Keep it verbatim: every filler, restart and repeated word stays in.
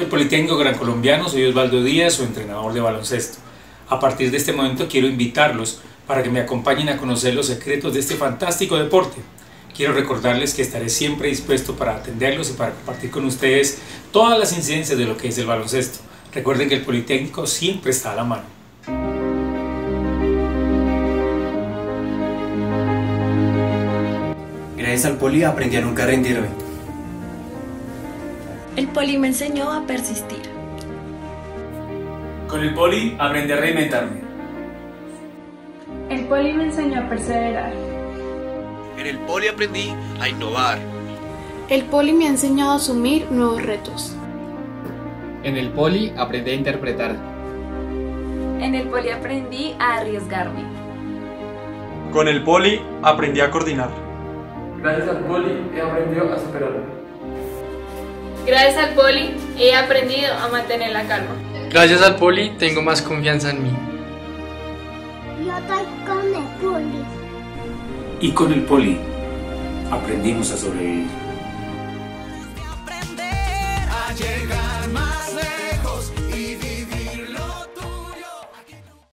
del Politécnico Gran Colombiano, soy Osvaldo Díaz, su entrenador de baloncesto. A partir de este momento quiero invitarlos para que me acompañen a conocer los secretos de este fantástico deporte. Quiero recordarles que estaré siempre dispuesto para atenderlos y para compartir con ustedes todas las incidencias de lo que es el baloncesto. Recuerden que el Politécnico siempre está a la mano. Gracias al Poli aprendí a nunca rendirme. El Poli me enseñó a persistir. Con el Poli aprendí a reinventarme. El Poli me enseñó a perseverar. En el Poli aprendí a innovar. El Poli me ha enseñado a asumir nuevos retos. En el Poli aprendí a interpretar. En el Poli aprendí a arriesgarme. Con el Poli aprendí a coordinar. Gracias al Poli he aprendido a superarme. Gracias al Poli he aprendido a mantener la calma. Gracias al Poli tengo más confianza en mí. Yo estoy con el Poli. Y con el Poli aprendimos a sobrevivir.